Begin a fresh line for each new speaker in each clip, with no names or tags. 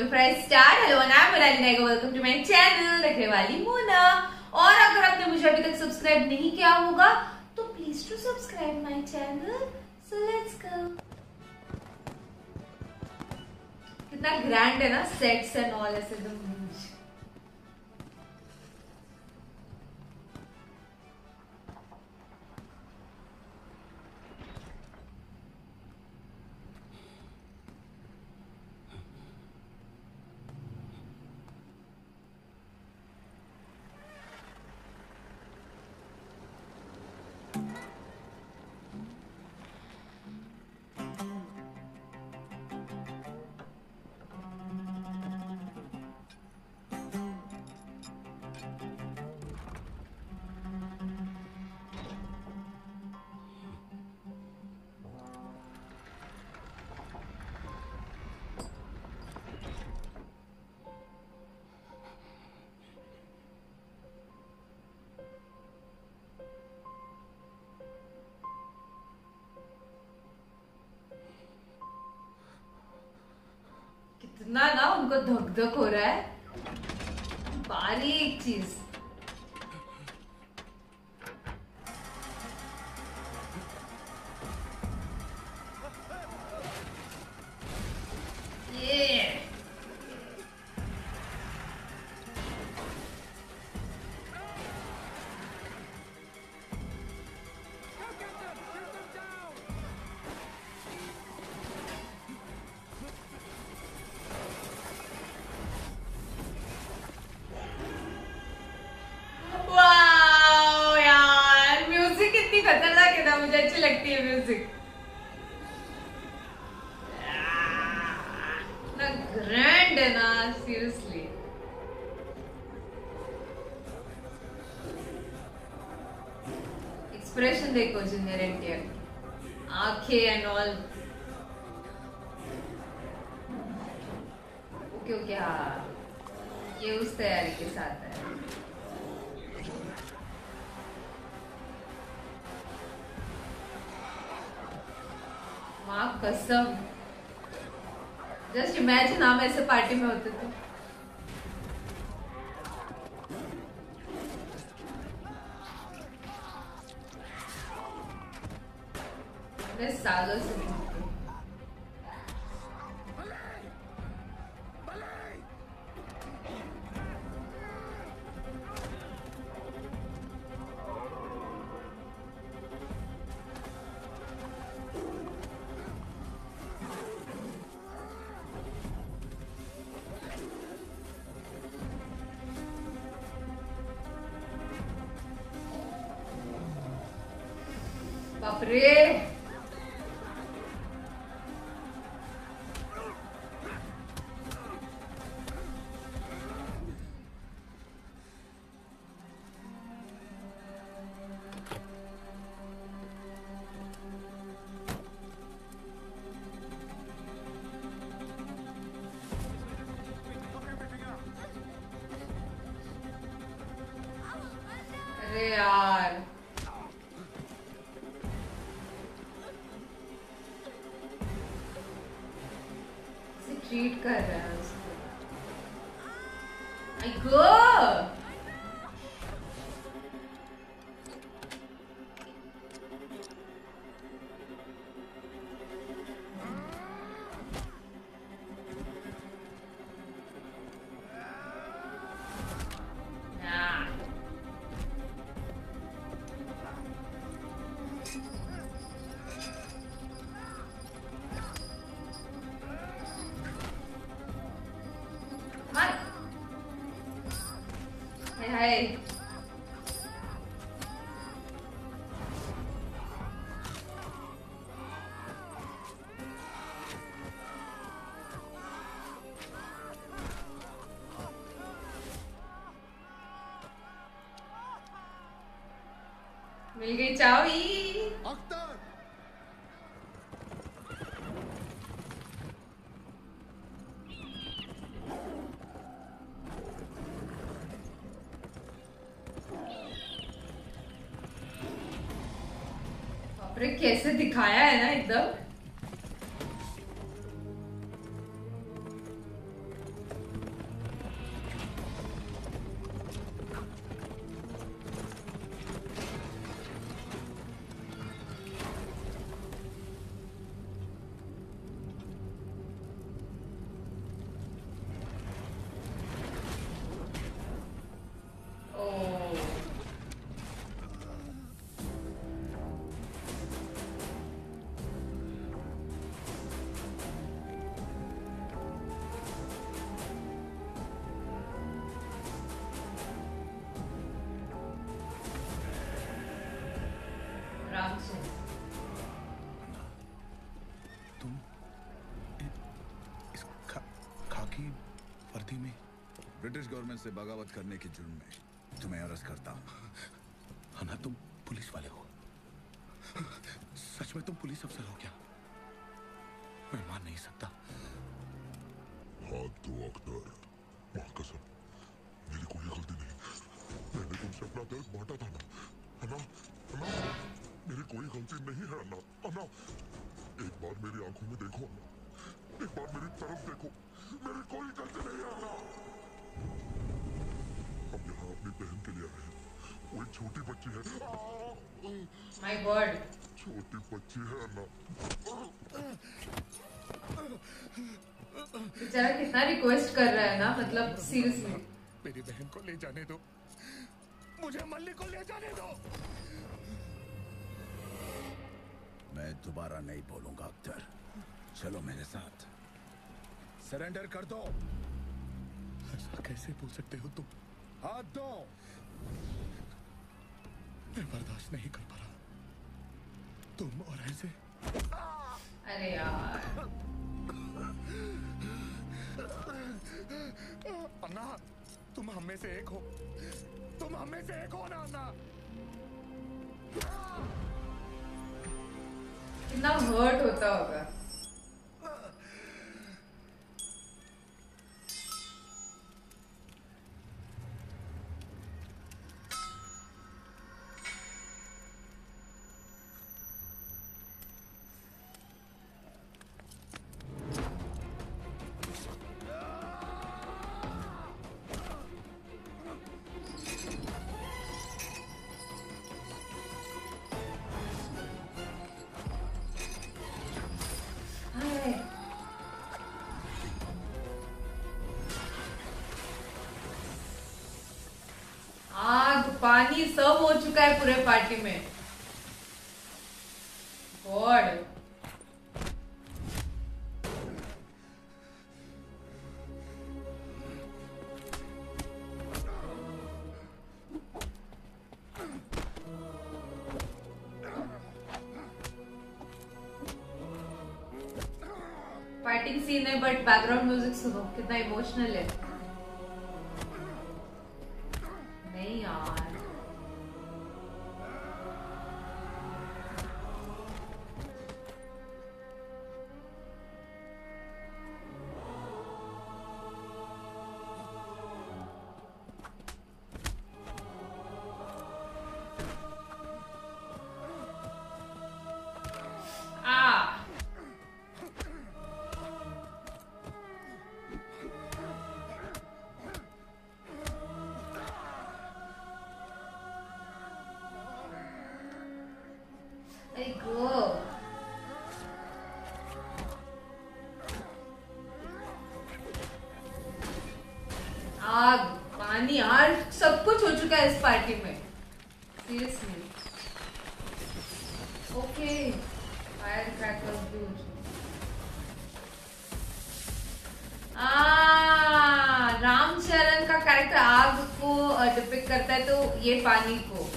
will press start. Hello, and I'm Murali Naik. Welcome to my channel, रखने वाली मोना। और अगर आपने मुझे अभी तक सब्सक्राइब नहीं किया होगा तो please to subscribe my channel. So let's go. कितना ग्रैंड है ना, सेट्स एंड ऑल ऐसे एकदम। कितना ना उनको धक धक हो रहा है, बारीक चीज। ये खतरनाक है ना, मुझे अच्छी लगती है म्यूजिक ना, ग्रैंड है ना, सीरियसली। एक्सप्रेशन देखो जूनियर एनटीआर, आंखें एंड ऑल। ओके ओके, हाँ ये उस तैयारी के साथ है। माँ कसम, जस्ट इमेजिन हम ऐसे पार्टी में होते थे। मैं सालों से नहीं। बाप रे, अरे यार ट्रीट कर रहा है उसको। आई गो हाय। मिल गई चावी। अरे कैसे दिखाया है ना एकदम। आराम से।
तुम इस खाकी वर्दी में?
ब्रिटिश गवर्नमेंट से बगावत करने के जुर्म में तुम्हें अरेस्ट करता हूँ।
अन्ना, तुम पुलिस वाले हो? सच में तुम पुलिस अफसर हो क्या? मैं मान नहीं सकता।
हाथ दो अख्तर, माँ कसम, मेरी कोई गलती नहीं। मैंने तुमसे अपना दर्द बांटा था ना, अन्ना, अन्ना, मेरी कोई गलती नहीं है अन्ना, अन्ना, एक बार मेरी आंखों में देखो अन्ना, एक बार मेरी तरफ देखो, मेरी कोई गलती नहीं है अन्ना। हम यहाँ अपनी बहन के लिए आए हैं, वो एक छोटी बच्ची है।
माय गॉड,
छोटी बच्ची है अन्ना।
बेचारा कितना रिक्वेस्ट कर रहा है ना, मतलब सीरियसली।
मेरी बहन को ले जाने दो, मुझे मल्ली को ले जाने दो।
मैं दोबारा नहीं बोलूंगा अख्तर, चलो मेरे साथ, सरेंडर कर दो।
ऐसा कैसे बोल सकते हो तुम?
हाथ दो।
मैं बर्दाश्त नहीं कर पा रहा, तुम और ऐसे।
अरे यार,
अन्ना, तुम हम में से एक हो, तुम हम में से एक हो ना अन्ना।
कितना हर्ट होता होगा। आग पानी सब हो चुका है पूरे पार्टी में। गॉड, फाइटिंग सीन है बट बैकग्राउंड म्यूजिक सुनो कितना इमोशनल है। नहीं यार, गो आग पानी यार सब कुछ हो चुका है इस पार्टी में सीरियसली। ओके, फायर क्रैकर्स भी हो चुके। रामचरण का कैरेक्टर आग को डिपिक्ट करता है, तो ये पानी को।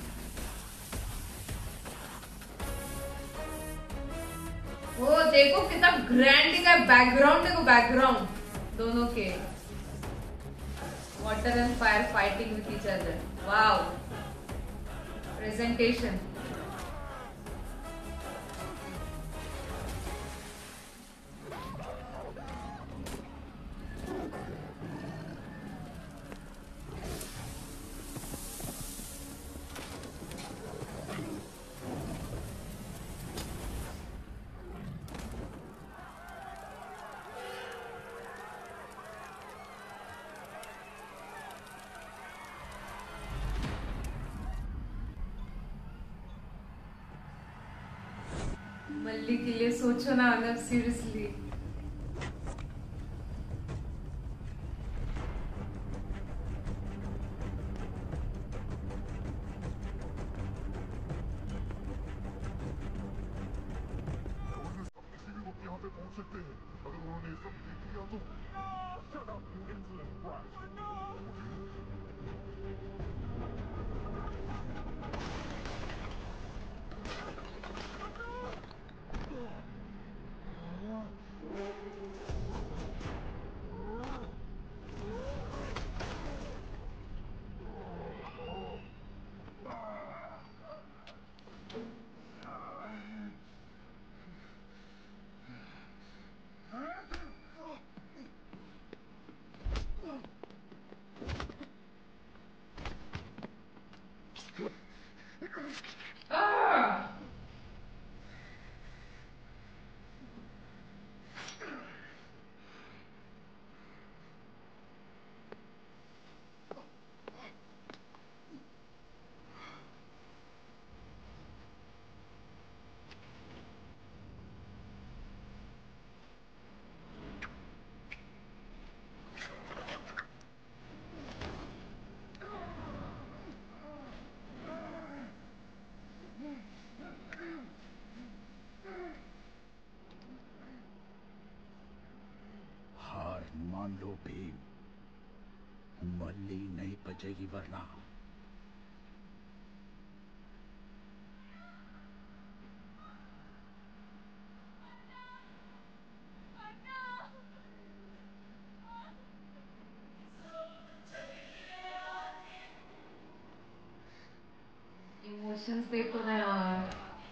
वो देखो कितना ग्रैंड का बैकग्राउंड, देखो बैकग्राउंड दोनों के, water and fire fighting with each other. Wow, presentation. Malli के लिए सोचो ना, अगर सीरियसली।
यहाँ पे पहुंच सकते हैं अगर उन्होंने ये सब देख लिया तो। Shut up, you insolent brat.
भी मल्ली नहीं बचेगी वरना।
इमोशंस देखो ना यार।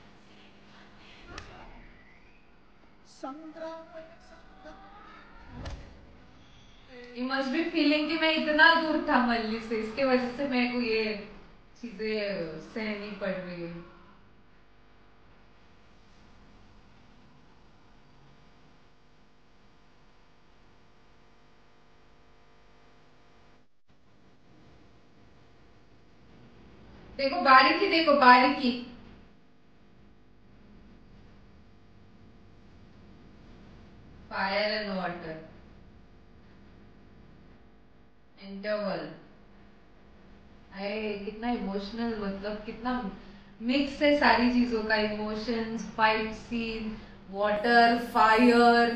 यू मस्ट बी फीलिंग कि मैं इतना दूर था मल्ली से, इसके वजह से मेरे को ये चीजें सहनी पड़ रही है। देखो बारीकी, देखो बारीकी। Fire and water, interval. अरे कितना इमोशनल, मतलब कितना मिक्स है सारी चीजों का। Emotions, fight scene, water, fire,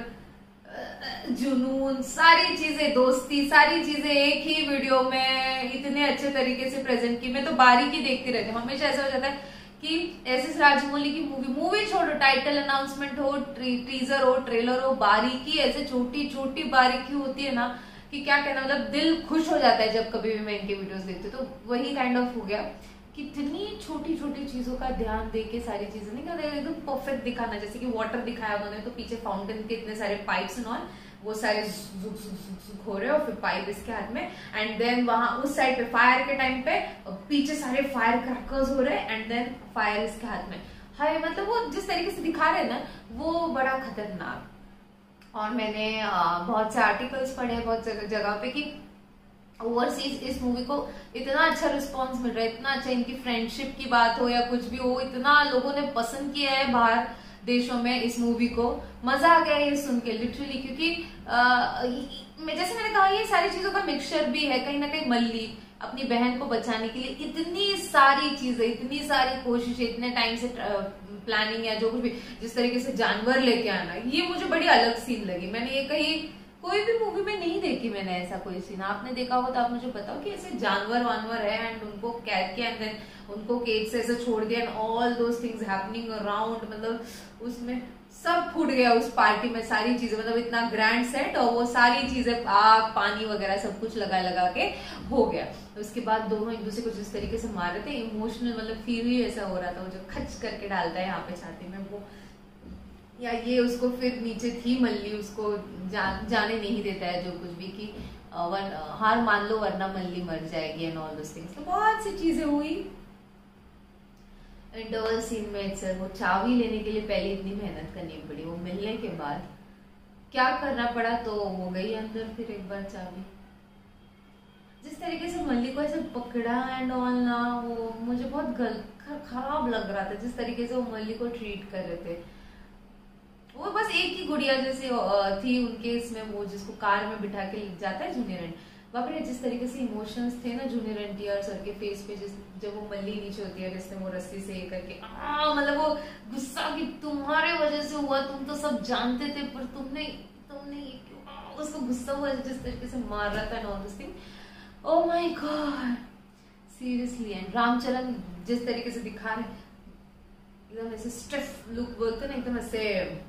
जुनून, सारी चीजें, दोस्ती, सारी चीजें एक ही वीडियो में इतने अच्छे तरीके से प्रेजेंट की। मैं तो बारीकी देखती रहती हूँ। हमेशा ऐसा हो जाता है कि एस राजमौली की मूवी छोड़ो, टाइटल अनाउंसमेंट हो, टीजर हो, ट्रेलर हो, बारीकी ऐसे छोटी छोटी बारीकी होती है ना कि क्या कहना, मतलब दिल खुश हो जाता है जब कभी भी मैं इनके वीडियोस देखती हूँ। तो वही काइंड ऑफ हो गया, कितनी छोटी छोटी चीजों का ध्यान दे के सारी चीजें नहीं कहते एकदम परफेक्ट दिखाना। जैसे कि वाटर दिखाया उन्होंने तो पीछे फाउंटेन के इतने सारे पाइप्स एंड ऑल, वो सारे जुक जुक जुक जुक हो रहे हो, फिर पाइप इसके हाथ में, एंड देन वहां उस साइड पे फायर के टाइम पे पीछे सारे फायर क्रैकर्स हो रहे हैं, एंड देन फायर इसके हाथ में। हाय मतलब वो जिस तरीके से दिखा रहे हैं ना, वो बड़ा खतरनाक। और मैंने बहुत से आर्टिकल्स पढ़े बहुत जगह पे कि ओवरसीज इस मूवी को इतना अच्छा रिस्पांस मिल रहा है, इतना अच्छा, इनकी फ्रेंडशिप की बात हो या कुछ भी हो, इतना लोगों ने पसंद किया है बाहर देशों में इस मूवी को। मजा आ गया ये सुन के लिटरली, क्योंकि जैसे मैंने कहा ये सारी चीजों का मिक्सचर भी है। कहीं ना कहीं मल्ली अपनी बहन को बचाने के लिए इतनी सारी चीजें, इतनी सारी कोशिशें, इतने टाइम से प्लानिंग या जो कुछ भी, जिस तरीके से जानवर लेके आना, ये मुझे बड़ी अलग सीन लगी। मैंने ये कहीं कोई भी मूवी में नहीं देखी मैंने ऐसा कोई सीन। आपने देखा हो तो आप मुझे बताओ कि ऐसे जानवर वानवर है एंड उनको कैद किया एंड देन उनको केज से ऐसे छोड़ दिया and all those things happening around, मतलब उसमें सब फूट गया उस पार्टी में सारी चीजें, मतलब इतना ग्रैंड सेट और वो सारी चीजें आग पानी वगैरह सब कुछ लगा लगा के हो गया। उसके बाद दोनों एक दूसरे को जिस तरीके से मार रहे थे, इमोशनल मतलब फील ही ऐसा हो रहा था। वो जो खच करके डालता है यहाँ पे छाती में वो, या ये उसको फिर नीचे थी मल्ली, उसको जाने नहीं देता है जो कुछ भी कि हार मान लो वरना मल्ली मर जाएगी एंड ऑल दोस थिंग्स। तो बहुत सी चीजें हुई। इंटरवल सीन में सर वो चाबी लेने के लिए पहले इतनी मेहनत करनी पड़ी, वो मिलने के बाद क्या करना पड़ा, तो वो गई अंदर फिर एक बार चाबी। जिस तरीके से मल्ली को ऐसे पकड़ा एंड ऑल ना, वो मुझे बहुत खराब लग रहा था जिस तरीके से वो मल्ली को ट्रीट कर रहे थे। वो बस एक ही गुड़िया जैसे थी उनके इसमें, वो जिसको कार में बिठा के जाता है जूनियर एंड, बाप रे जिस तरीके से इमोशंस थे ना जूनियर एनटीआर सर के फेस पे, जब वो मल्ली नीचे होती है जिसने वो रस्सी से ये करके मतलब वो गुस्सा कि तुम्हारे वजह से हुआ, तुम तो सब जानते थे पर तुमने ये क्यों, उसको गुस्सा हुआ जिस तरीके से मार रहा था all this thing. Oh my God seriously. And Ramcharan जिस तरीके से दिखा रहे एकदम ऐसे स्टिफ लुक बोलते ना, एकदम ऐसे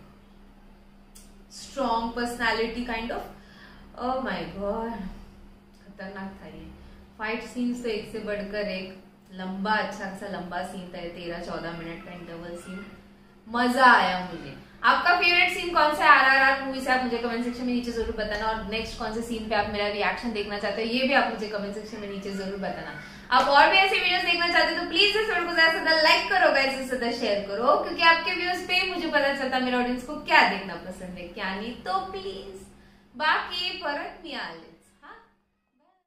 strong personality kind of. Oh my God खतरनाक था ये। फाइट सीन्स तो एक से बढ़कर एक, लंबा अच्छा खासा लंबा सीन था, 13-14 मिनट का इंटरवल सीन, मजा आया मुझे। आपका फेवरेट सीन कौन सा RRR मूवी से आप मुझे कमेंट सेक्शन में नीचे जरूर बताना, और नेक्स्ट कौन से सीन पे आप मेरा रिएक्शन देखना चाहते हो ये भी आप मुझे कमेंट सेक्शन में नीचे जरूर बताना। आप और भी ऐसे वीडियोस देखना चाहते हो तो प्लीज इस वीडियो को ज्यादा से ज्यादा लाइक करो, गाइस से ज्यादा शेयर करो, क्योंकि आपके व्यूज पे मुझे पता चलता मेरे ऑडियंस को क्या देखना पसंद है क्या नहीं। तो प्लीज बाकी परत मियाले।